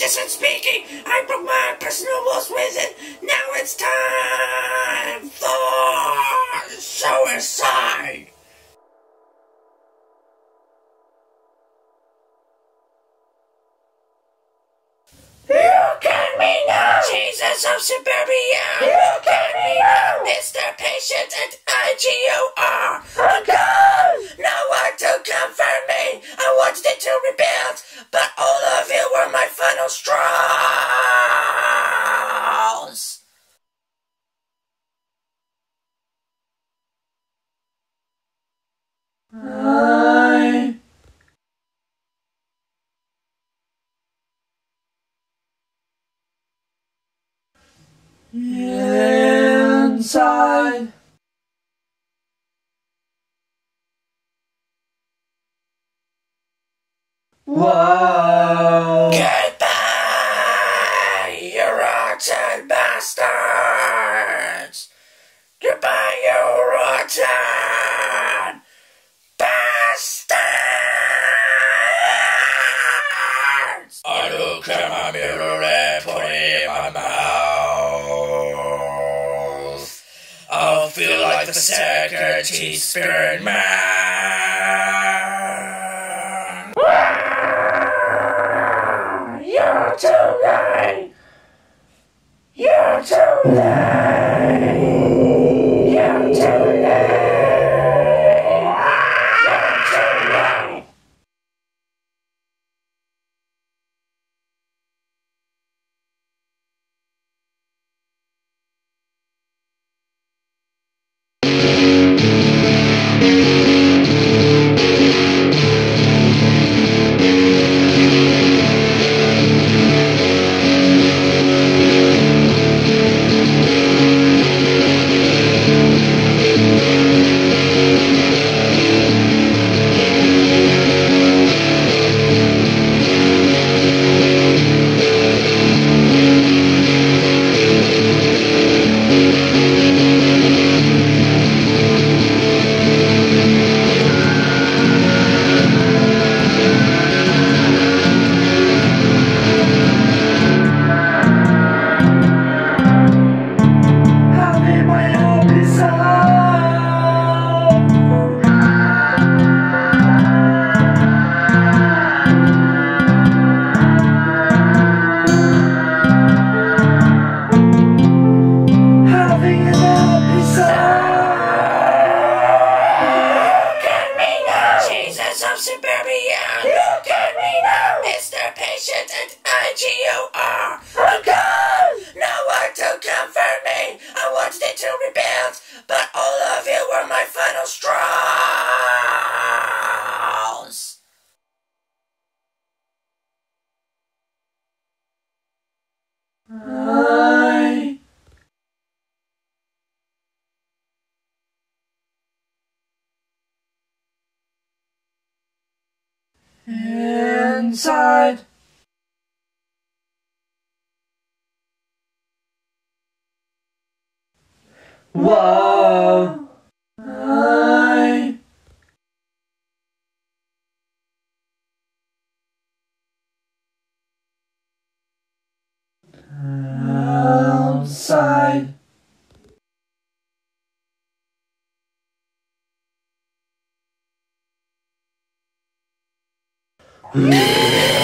Magician speaking. I broke my personal rules with it. Now it's time for suicide. Look at me now, Jesus of Suburbia. Look at me now, Mr. Patient and IGOR. I'm gone. No one to comfort me. I wanted it to rebuild, but all of you were my final straws. Inside. Whoa. Goodbye, you rotten bastards. Goodbye, you rotten bastards. I look at my mirror and put it in my mouth. I'll feel like the secretary spirit man. You're too late. You're too late. You're too late. You're too late. Of Suburbia. Look at me now, Mr. Patient and IGOR. I'm gone. No one to comfort me. I wanted it to rebuild, but all of you were my final straws. Inside. Whoa. Outside. Yeah.